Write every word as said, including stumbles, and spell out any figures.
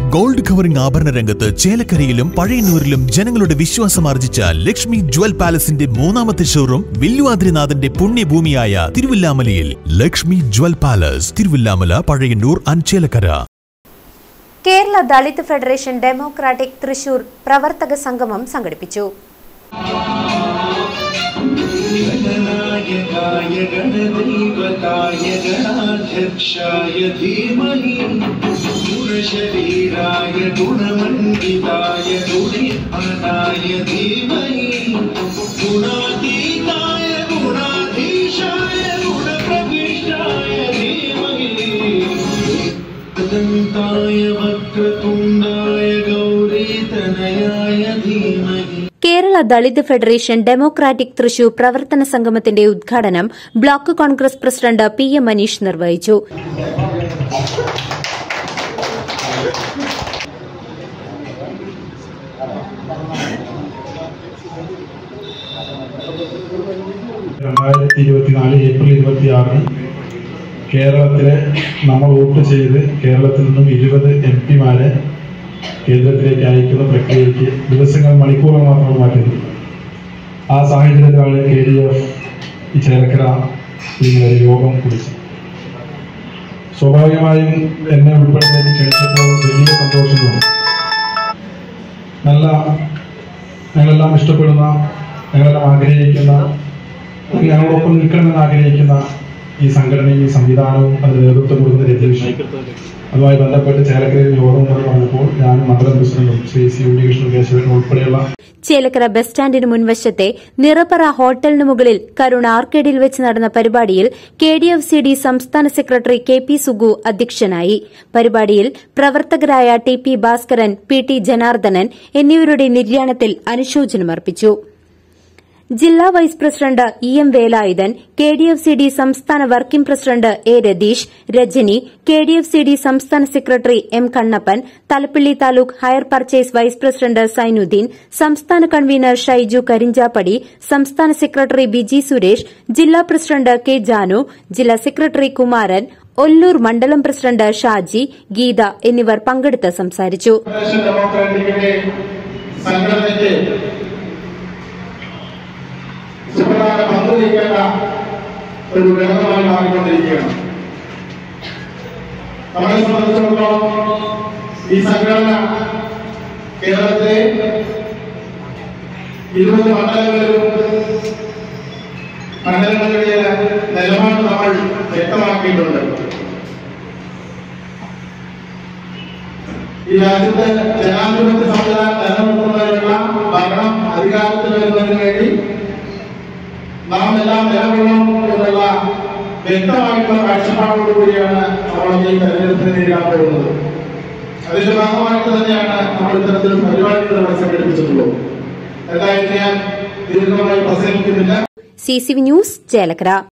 Gold covering ആഭരണ രംഗത്ത് ചേലക്കരയിലും പഴയന്നൂരിലും ജനങ്ങളുടെ വിശ്വാസമാർജിച്ച ലക്ഷ്മി ജ്വൽ പാലസിന്റെ മൂന്നാമത്തെ ഷോറൂം വില്ലുവാദ്രിനാഥന്റെ പുണ്യഭൂമിയായ തിരുവില്ലാമലയിൽ. Lakshmi jewel palace, Thiruvillamala, Pazhayannur and Chelakkara. Kerala Dalit federation democratic Thrissur പ്രവർത്തക സംഗമം സംഘടിപ്പിച്ചു. गणनायकाय गणदैवताय गणाध्यक्षाय धीमहि गुणशरीराय गुणमण्डिताय गुणिधानाय धीमहि गुणातीताय गुणाधीशाय गुणप्रविष्टाय धीमहि दन्ताय वक्रतुण्डाय गौरीतनयाय धीमहि. കേരള ദളിത് ഫെഡറേഷൻ ഡെമോക്രാറ്റിക് തൃശൂർ പ്രവർത്തന സംഗമത്തിന്റെ ഉദ്ഘാടനം block Congress president P M Manish നിർവഹിച്ചു. രണ്ടായിരത്തി ഇരുപത്തിനാല് ഏപ്രിൽ ഇരുപത്തിയാറിന് കേരളത്തിലെ നമ്മൾ വോട്ട് ചെയ്ത് കേരളത്തിൽ നിന്നും ഇരുപത് എം പിമാരെ കേന്ദ്രത്തിലേക്ക് അയക്കുന്ന പ്രക്രിയയ്ക്ക് ദിവസങ്ങൾ മണിക്കൂറുകൾ മാത്രം മാറ്റുന്നു. ആ സാഹചര്യത്തിലാണ് കെ ഡി എഫ് ഈ ചേലക്കര ഇങ്ങനെ യോഗം കുറിച്ചത്. സ്വാഭാവികമായും എന്നെ ഉൾപ്പെടുന്നതിന് ക്ഷണിച്ചപ്പോൾ വലിയ സന്തോഷം തോന്നി. നല്ല ഞങ്ങളെല്ലാം ഇഷ്ടപ്പെടുന്ന, ഞങ്ങളെല്ലാം ആഗ്രഹിക്കുന്ന, ഞങ്ങളോടൊപ്പം നിൽക്കണമെന്ന് ആഗ്രഹിക്കുന്ന ഈ സംഘടനയും ഈ സംവിധാനവും അതിന് നേതൃത്വം കൊടുക്കുന്ന രജീഷ്, അതുമായി ബന്ധപ്പെട്ട് ചേലക്കരയിൽ യോഗം എന്ന് പറഞ്ഞപ്പോൾ ഞാനും മണ്ഡലം പ്രസിഡന്റും ശ്രീ സി ഉണ്ണികൃഷ്ണൻ കേശവൻ ഉൾപ്പെടെയുള്ള ചേലക്കര ബസ് സ്റ്റാൻഡിന് മുൻവശത്തെ നിറപ്പറ ഹോട്ടലിന് മുകളിൽ കരുണ ആർക്കേഡിൽ വെച്ച് നടന്ന പരിപാടിയിൽ K D F C D സംസ്ഥാന സെക്രട്ടറി കെ പി സുഗു അധ്യക്ഷനായി. പരിപാടിയിൽ പ്രവർത്തകരായ T P Bhaskaran, P T Janardhanan എന്നിവരുടെ നിര്യാണത്തിൽ അനുശോചനമർപ്പിച്ചു. ജില്ലാ vice president E M Velayudhan, K D F C D സംസ്ഥാന working president A Ratheesh, Rajani, K D F C D സംസ്ഥാന secretary M Kannappan, Thalappally taluk hire purchase vice president Sainudheen, സംസ്ഥാന കൺവീനർ ഷൈജു കരിഞ്ചാപ്പടി, സംസ്ഥാന സെക്രട്ടറി ബിജി സുരേഷ്, ജില്ലാ പ്രസിഡന്റ് കെ ജാനു, ജില്ലാ സെക്രട്ടറി കുമാരൻ, ഒല്ലൂർ മണ്ഡലം പ്രസിഡന്റ് ഷാജി, ഗീത എന്നിവർ പങ്കെടുത്ത് സംസാരിച്ചു. സുപ്രധാന പങ്ക് വഹിക്കേണ്ട ഒരു ഘടകമായി മാറിക്കൊണ്ടിരിക്കുകയാണ്. നമ്മളെ സംബന്ധിച്ചിടത്തോളം ഈ സംഘടന കേരളത്തിലെ ഇരുപത് മണ്ഡലങ്ങളിലും മണ്ഡലങ്ങളിലെ നിലപാട് നമ്മൾ വ്യക്തമാക്കിയിട്ടുണ്ട്. ഈ രാജ്യത്ത് ജനാധിപത്യ സംവിധാനം നിലനിർത്തുന്നതിനുള്ള ഭരണം അധികാരത്തിൽ വരുന്നതിന് വേണ്ടി നാം എല്ലാം നിലകൊള്ളണം എന്നുള്ള വ്യക്തമായിട്ടുള്ള കാഴ്ചപ്പാടോടുകൂടിയാണ് നമ്മൾ ഈ തെരഞ്ഞെടുപ്പിനെ നേരിടാൻ പോകുന്നത്. അതിന്റെ ഭാഗമായിട്ട് തന്നെയാണ് നമ്മൾ ഇത്തരത്തിലുള്ള പരിപാടികൾ സംഘടിപ്പിച്ചിട്ടുള്ളത്. എന്തായാലും ഞാൻ ദീർഘമായി പ്രസംഗിക്കുന്നില്ല. C C V news Chelakkara.